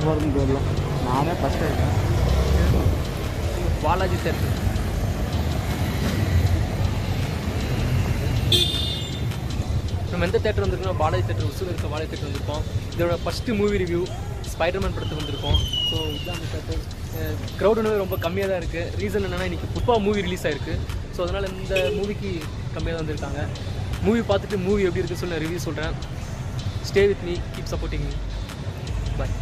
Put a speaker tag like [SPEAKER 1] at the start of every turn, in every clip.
[SPEAKER 1] வருதுன்னு தெரியல. நானே ஃபஸ்ட் ஆகிட்டேன்.
[SPEAKER 2] பாலாஜி தேட்டர். நம்ம எந்த தேட்டர் வந்திருக்கோம்? பாலாஜி தேட்டர், உசூர் இருக்க பாலாஜி தேட்டர் வந்திருக்கோம். இதோட ஃபஸ்ட்டு மூவி ரிவ்யூ ஸ்பைடர்மேன் படத்துக்கு வந்திருக்கோம். ஸோ இதுதான் அந்த தேட்டர். க்ரௌடுன்னு ரொம்ப கம்மியாக தான் இருக்குது. ரீசன் என்னென்னா இன்றைக்கி புஷ்பா மூவி ரிலீஸ் ஆகிருக்கு. ஸோ அதனால் இந்த மூவிக்கு கம்மியாக தான் வந்திருக்காங்க. மூவி பார்த்துட்டு மூவி எப்படி இருக்குன்னு சொல்லி நான் ரிவ்யூ சொல்கிறேன். Stay with me, keep supporting me. Bye.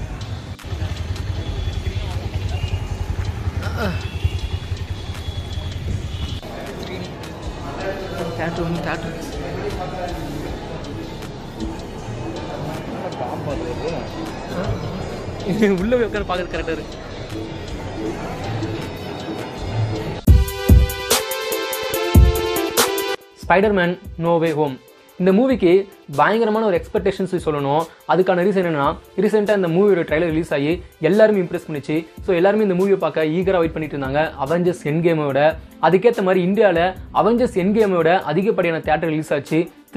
[SPEAKER 2] Theatre வந்து தேட்டர் உள்ள போய் உட்காந்து பார்க்கறது கரெக்டாக இருக்கு. Spiderman No Way Home. இந்த மூவிக்கு பயங்கரமான ஒரு எக்ஸ்பெக்டேஷன்ஸ் சொல்லணும். அதுக்கான ரீசன் என்னன்னா, ரீசெண்டாக இந்த மூவியோட ட்ரைலர் ரிலீஸ் ஆகி எல்லாருமே இம்ப்ரெஸ் பண்ணிச்சு. ஸோ எல்லாருமே இந்த மூவியை பார்க்க ஈகராக வெயிட் பண்ணிட்டு இருந்தாங்க. அவெஞ்சர்ஸ் எண்ட் கேமோட அதுக்கேற்ற மாதிரி இந்தியாவில் அவெஞ்சர்ஸ் எண்ட் கேமோட அதிகப்படியான தேட்டர் ரிலீஸ் ஆச்சு.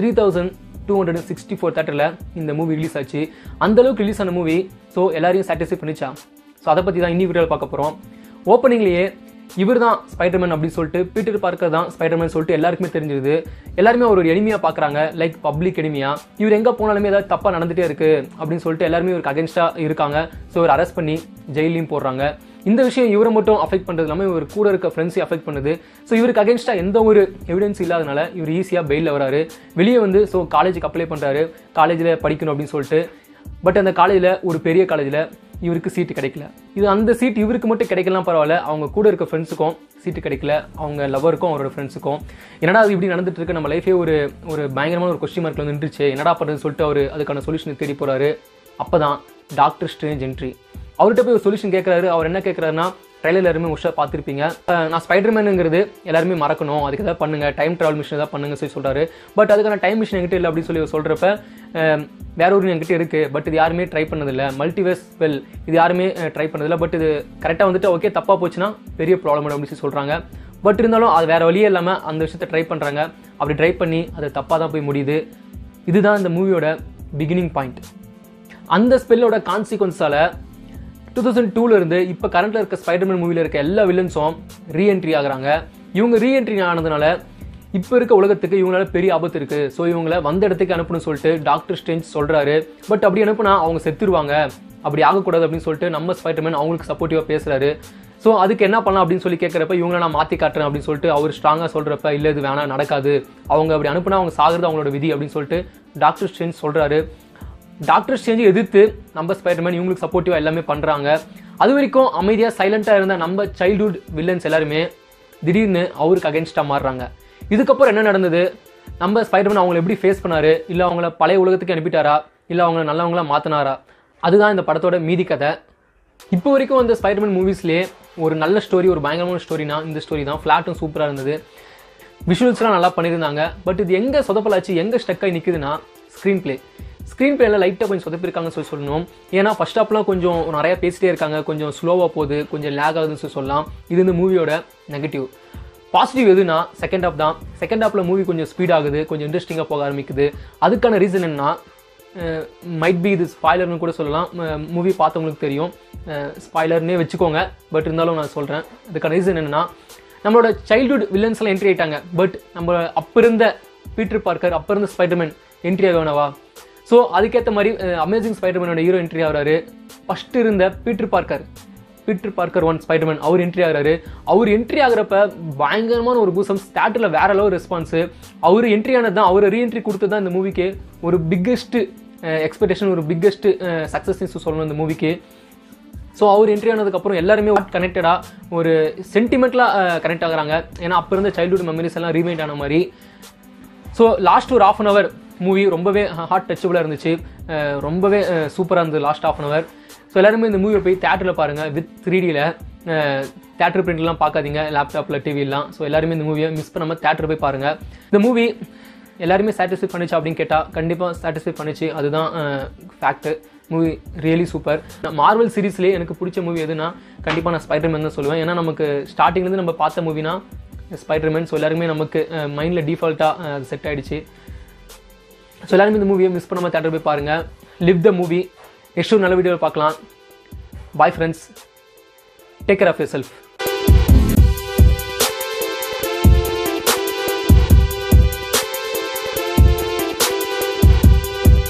[SPEAKER 2] 3264 தேட்டரில் இந்த மூவி ரிலீஸ் ஆச்சு. அந்தளவுக்கு ரிலீஸ் ஆன மூவி. ஸோ எல்லாரையும் சாட்டிஸ்ஃபை பண்ணிச்சா? ஸோ அதை பற்றி தான் இன்னி வீடியோவில் பார்க்க போகிறோம். ஓப்பனிங்லேயே இவர் தான் ஸ்பைடர்மேன் அப்படின்னு சொல்லிட்டு, பீட்டர் பார்க்கர் தான் ஸ்பைடர்மேன் சொல்லிட்டு எல்லாருக்குமே தெரிஞ்சிருது. எல்லாருமே ஒரு எனிமியா பார்க்குறாங்க, லைக் பப்ளிக் எனிமியா. இவர் எங்கே போனாலுமே ஏதாவது தப்பாக நடந்துகிட்டே இருக்கு அப்படின்னு சொல்லிட்டு எல்லாருமே இவருக்கு அகேன்ஸ்டாக இருக்காங்க. ஸோ இவர் அரெஸ்ட் பண்ணி ஜெயிலையும் போடுறாங்க. இந்த விஷயம் இவரை மட்டும் அஃபெக்ட் பண்ணுறது இல்லாமல் இவர் கூட இருக்க ஃப்ரெண்ட்ஸையும் அஃபெக்ட் பண்ணுது. ஸோ இவருக்கு அகேன்ஸ்டாக எந்த ஒரு எவிடன்ஸ் இல்லாதனால இவர் ஈஸியாக பெயிலில் வராரு. வெளியே வந்து ஸோ காலேஜுக்கு அப்ளை பண்ணுறாரு, காலேஜில் படிக்கணும் அப்படின்னு சொல்லிட்டு. பட் அந்த காலேஜில், ஒரு பெரிய காலேஜில் இவருக்கு சீட்டு கிடைக்கல. இது அந்த சீட் இவருக்கு மட்டும் கிடைக்கலாம் பரவாயில்ல, அவங்க கூட இருக்க ஃப்ரெண்ட்ஸுக்கும் சீட்டு கிடைக்கல, அவங்க லவருக்கும் அவரோட ஃப்ரெண்ட்ஸுக்கும். என்னடா அது இப்படி நடந்துட்டு இருக்கு, நம்ம லைஃபே ஒரு பயங்கரமான ஒரு கொஸ்டின் மார்க்கில் வந்து நின்றுச்சு, என்னடா பண்ணுறதுன்னு சொல்லிட்டு அவர் அதுக்கான சொல்யூஷனை தேடி போகிறாரு. அப்போ தான் டாக்டர் ஸ்ட்ரேஞ்ச் என்ட்ரி. அவர்கிட்ட போய் ஒரு சொல்யூஷன் கேட்குறாரு. அவர் என்ன கேட்குறாருன்னா, ட்ரைலர் எல்லாருமே முஷா பார்த்துருப்பீங்க, நான் ஸ்பைடர்மேனுங்கிறது எல்லாருமே மறக்கணும், அதுக்கு எதாவது பண்ணுங்க, டைம் ட்ராவல் மிஷின் எதாவது பண்ணுங்க சொல்லி சொல்கிறாரு. பட் அதுக்கான டைம் மிஷின் என்கிட்ட இல்லை அப்படின்னு சொல்லி சொல்கிறப்ப, வேற ஒரு என்கிட்ட இருக்குது, பட் இது யாருமே ட்ரை பண்ணதில்லை, மல்டிவர்ஸ் ஸ்பெல் இது யாருமே ட்ரை பண்ணதில்லை, பட் இது கரெக்டாக வந்துட்டு ஓகே, தப்பாக போச்சுன்னா பெரிய ப்ராப்ளம் அப்படின்னு சொல்லி சொல்கிறாங்க. பட் இருந்தாலும் அது வேறு வழியே இல்லாமல் அந்த விஷயத்தை ட்ரை பண்ணுறாங்க. அப்படி ட்ரை பண்ணி அது தப்பாக தான் போய் முடியுது. இதுதான் இந்த மூவியோட பிகினிங் பாயிண்ட். அந்த ஸ்பெல்லோட கான்சிக்வன்ஸால் 2002 இருந்து இப்போ கரண்ட்ல இருக்க ஸ்பைடர்மேன் மூவியில் இருக்க எல்லா வில்லன்ஸும் ரீஎன்ட்ரி ஆகுறாங்க. இவங்க ரீஎன்ட்ரி ஆனதுனால இப்போ இருக்க உலகத்துக்கு இவங்களால பெரிய ஆபத்து இருக்கு. ஸோ இவங்களை வந்த இடத்துக்கு அனுப்பணும்னு சொல்லிட்டு டாக்டர் ஸ்ட்ரேஞ்ச் சொல்றாரு. பட் அப்படி அனுப்புனா அவங்க செத்துருவாங்க, அப்படி ஆகக்கூடாது அப்படின்னு சொல்லிட்டு நம்ம ஸ்பைடர்மேன் அவங்களுக்கு சப்போர்ட்டிவாக பேசுறாரு. ஸோ அதுக்கு என்ன பண்ணலாம் அப்படின்னு சொல்லி கேட்குறப்ப, இவங்களை நான் மாற்றி காட்டுறேன் அப்படின்னு சொல்லிட்டு அவர் ஸ்ட்ராங்காக சொல்கிறப்ப, இல்லை இது வேணாம், நடக்காது, அவங்க அப்படி அனுப்புனா அவங்க சாகிறது அவங்களோட விதி அப்படின்னு சொல்லிட்டு டாக்டர் ஸ்ட்ரேஞ்ச் சொல்றாரு. டாக்டர் ஸ்ட்ரேஞ்சை எதிர்த்து நம்ம ஸ்பைடர்மேன் இவங்களுக்கு சப்போர்ட்டிவாக எல்லாமே பண்ணுறாங்க. அது வரைக்கும் அமைதியாக சைலண்டாக இருந்த நம்ம சைல்ட்ஹுட் வில்லன்ஸ் எல்லாருமே திடீர்னு அவருக்கு அகேன்ஸ்டாக மாறுறாங்க. இதுக்கப்புறம் என்ன நடந்தது, நம்ம ஸ்பைடர்மேன் அவங்களை எப்படி ஃபேஸ் பண்ணாரு, இல்லை அவங்கள பழைய உலகத்துக்கு அனுப்பிட்டாரா, இல்லை அவங்கள நல்லவங்களா மாற்றினாரா, அதுதான் இந்த படத்தோட மீதி கதை. இப்போ வரைக்கும் அந்த ஸ்பைடர்மேன் மூவிஸ்லேயே ஒரு நல்ல ஸ்டோரி, ஒரு பயங்கரமான ஸ்டோரினா இந்த ஸ்டோரி தான். ஃப்ளாட்டும் சூப்பராக இருந்தது, விஷுவல்ஸ்லாம் நல்லா பண்ணியிருந்தாங்க. பட் இது எங்கே சொதப்பலாச்சு, எங்கே ஸ்டக்காகி நிற்குதுன்னா ஸ்க்ரீன் பிளேல லைட்டாக கொஞ்சம் சொதப்பிருக்காங்கன்னு சொல்லணும். ஏன்னா ஃபர்ஸ்ட் ஹாப்லாம் கொஞ்சம் நிறையா பேசிட்டே இருக்காங்க, கொஞ்சம் ஸ்லோவாக போகுது, கொஞ்சம் லேக் ஆகுதுன்னு சொல்லலாம். இது இந்த மூவியோட நெகட்டிவ். பாசிட்டிவ் எதுனா செகண்ட் ஹாப் தான். செகண்ட் ஹாப்பில் மூவி கொஞ்சம் ஸ்பீட் ஆகுது, கொஞ்சம் இன்ட்ரெஸ்டிங்காக போக ஆரம்பிக்குது. அதுக்கான ரீசன் என்ன, மைட் பி இது ஸ்பாய்லர்னு கூட சொல்லலாம், மூவி பார்த்தவங்களுக்கு தெரியும், ஸ்பாய்லர்னே வச்சுக்கோங்க. பட் இருந்தாலும் நான் சொல்கிறேன், அதுக்கான ரீசன் என்னென்னா, நம்மளோட சைல்ட்ஹுட் வில்லன்ஸ்லாம் என்ட்ரி ஆகிட்டாங்க. பட் நம்ம அப்போ இருந்த பீட்டர் பார்க்கர், அப்போ இருந்த ஸ்பைடர்மேன் என்ட்ரி ஆகவேனவா. ஸோ அதுக்கேற்ற மாதிரி அமேசிங் ஸ்பைடர்மேனோட ஹீரோ என்ட்ரி ஆகிறாரு. ஃபர்ஸ்ட் இருந்த பீட்டர் பார்க்கர் 1 ஸ்பைடர்மேன் அவர் என்ட்ரி ஆகிறாரு. அவர் என்ட்ரி ஆகிறப்ப பயங்கரமான ஒரு பூசம், ஸ்டார்டில் வேற அளவு ரெஸ்பான்ஸு. அவர் என்ட்ரி ஆனது தான், அவர் ரீஎன்ட்ரி கொடுத்து தான் இந்த மூவிக்கு ஒரு பிக்கெஸ்ட் எக்ஸ்பெக்டேஷன், ஒரு பிக்கெஸ்ட் சக்ஸஸ் சொல்லணும் இந்த மூவிக்கு. ஸோ அவர் என்ட்ரி ஆனதுக்கப்புறம் எல்லாருமே கனெக்டடாக ஒரு சென்டிமெண்ட்லாம் கனெக்ட் ஆகுறாங்க. ஏன்னா அப்போ இருந்த சைல்ட்ஹுட் மெமரிஸ் எல்லாம் ரீமைண்ட் ஆன மாதிரி. ஸோ லாஸ்ட் ஒரு 1/2 hour மூவி ரொம்பவே ஹார்ட் டச்சபிளாக இருந்துச்சு, ரொம்பவே சூப்பராக இருந்தது லாஸ்ட் 1/2 hour. ஸோ எல்லாருமே இந்த மூவியை போய் தேட்டரில் பாருங்கள், வித் 3Dயில். தேட்டர் பிரிண்ட்லாம் பார்க்காதீங்க, லேப்டாப்பில், டிவிலாம். ஸோ எல்லாருமே இந்த மூவியை மிஸ் பண்ணாமல் தேட்டர் போய் பாருங்கள். இந்த மூவி எல்லாருமே சாட்டிஸ்ஃபை பண்ணிச்சு அப்படின்னு கேட்டால் கண்டிப்பாக சாட்டிஸ்ஃபை பண்ணிச்சு, அதுதான் fact. Movie really super. Marvel சீரீஸ்லேயே எனக்கு பிடிச்ச மூவி எதுனா கண்டிப்பாக நான் ஸ்பைடர்மேன் தான் சொல்லுவேன். ஏன்னா நமக்கு ஸ்டார்டிங்லேருந்து நம்ம பார்த்த மூவினா ஸ்பைடர்மேன். ஸோ எல்லாருமே நமக்கு மைண்டில் டிஃபால்ட்டாக அது செட் ஆகிடுச்சு. ஸோ எல்லாருமே இந்த மூவியை மிஸ் பண்ணாமல் தேட்டர் போய் பாருங்கள். Live the movie. நெக்ஸ்ட் ஒரு நல்ல வீடியோவில் பார்க்கலாம். Bye friends, take care of your self.